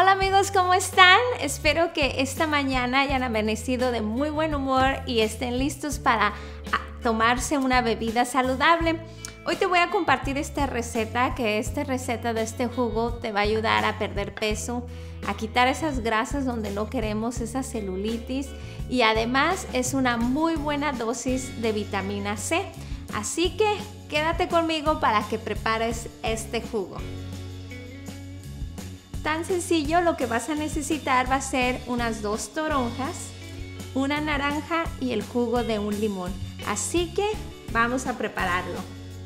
Hola amigos, ¿cómo están? Espero que esta mañana hayan amanecido de muy buen humor y estén listos para tomarse una bebida saludable. Hoy te voy a compartir esta receta, de este jugo te va a ayudar a perder peso, a quitar esas grasas donde no queremos, esa celulitis, y además es una muy buena dosis de vitamina C. Así que quédate conmigo para que prepares este jugo. Tan sencillo, lo que vas a necesitar va a ser unas 2 toronjas, una naranja y el jugo de un limón. Así que vamos a prepararlo.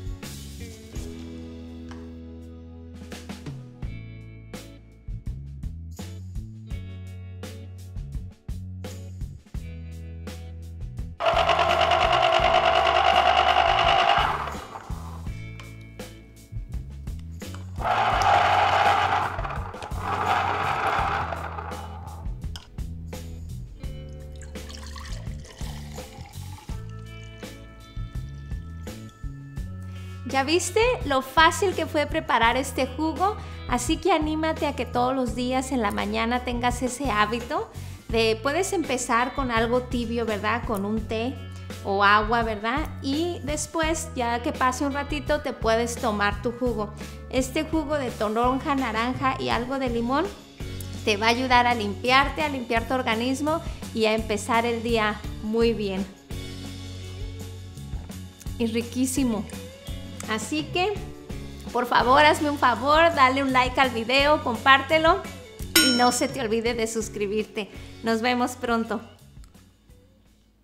¿Ya viste lo fácil que fue preparar este jugo? Así que anímate a que todos los días en la mañana tengas ese hábito puedes empezar con algo tibio, ¿verdad? Con un té o agua, ¿verdad? Y después, ya que pase un ratito, te puedes tomar tu jugo. Este jugo de toronja, naranja y algo de limón te va a ayudar a limpiar tu organismo y a empezar el día muy bien. Y riquísimo. Así que, por favor, hazme un favor, dale un like al video, compártelo y no se te olvide de suscribirte. Nos vemos pronto.